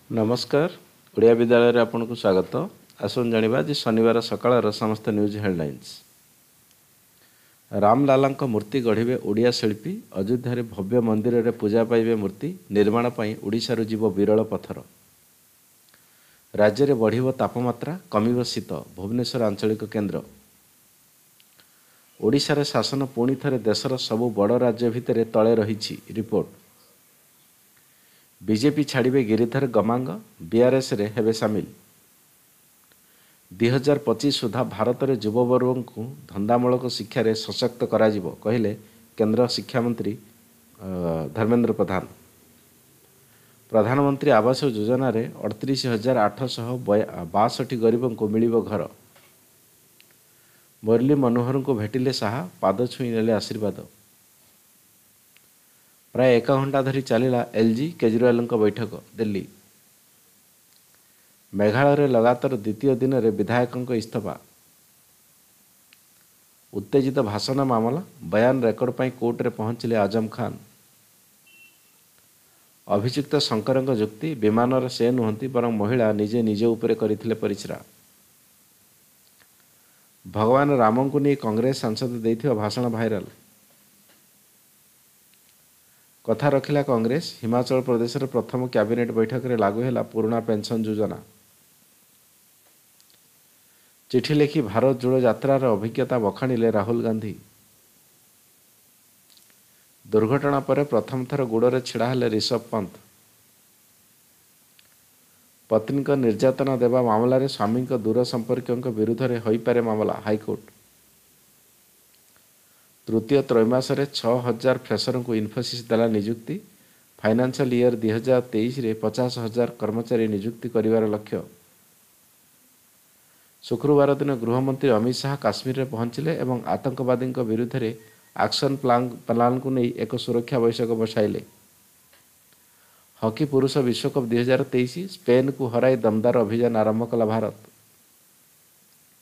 नमस्कार ओडिया विद्यालय आपन को स्वागत। आसन जानिबा जे शनिवार सकाळर समस्त न्यूज हेडलाइंस। रामलालांक मूर्ति गढ़िबे ओडिया शिल्पी। अयोध्या भव्य मंदिर रे पूजा पाइबे मूर्ति। निर्माण पई ओडिशारू जीव विरल पत्थर। राज्य रे बढ़िबो तापमात्रा, कमिबो शीत। भुवनेश्वर आंचलिक केन्द्र। ओडिशा रे शासन पुणी थरे देशर सबु बड़ राज्य भितरे तळे रहिछि रिपोर्ट। बीजेपी छाड़िबे गिरिधर गमांग। बीआरएस रे हेबे सामिल। 2025 सुधा भारत रे युववर्ग को धंदामूलक शिक्षा रे सशक्त कराजिबो कहिले केंद्र शिक्षा मंत्री धर्मेंद्र प्रधान। प्रधानमंत्री आवास योजना रे 38,862 गरीबों को मिलिबो घर। मुरली मनोहर को भेटिले साहा। पाद छुई नेले आशीर्वाद। प्राय 1 घंटा धरी चलिला एलजी केजरीवाल बैठक दिल्ली। मेघालय रे लगातार द्वितीय दिन रे विधायकों इस्तीफा। उत्तेजित भाषण मामला बयान रेकर्ड पर कोर्ट रे पहुंचले आजम खान। अभियुक्त शंकर जुक्ति विमान से नुहति बर महिला निजे निजे उपरे करथिले परिश्रा। भगवान राम को नहीं कांग्रेस सांसद देथिबा भाषण भाइराल। कथा रखिला कांग्रेस। हिमाचल प्रदेश रे प्रथम कैबिनेट बैठक रे लागू हैला पुराना पेंशन योजना। चिठी लिखि भारत जोड़ो यात्रार अभिज्ञता बखाणिले राहुल गांधी। दुर्घटना पर प्रथम थर गोड़े छिड़ा हेले ऋषभ पंत। पत्नी को निर्यातना देवा मामला रे स्वामी दूर संपर्क विरुद्ध रे होई पारे मामला हाईकोर्ट। तृतीय त्रैमास 6,000 फ्रेशर को इन्फोसिस देला नियुक्ति। फाइनेंशियल ईयर 2023 रे 50,000 कर्मचारी नियुक्ति करिवार लक्ष्य। शुक्रवार दिन गृहमंत्री अमित शाह काश्मीर रे पहुंचले एवं आतंकवादी विरुद्ध रे एक्शन प्लान को नहीं एक सुरक्षा बैठक बसाइले। हॉकी पुरुष विश्वकप 2023 स्पेन को हराई दमदार अभियान आरंभ कला भारत।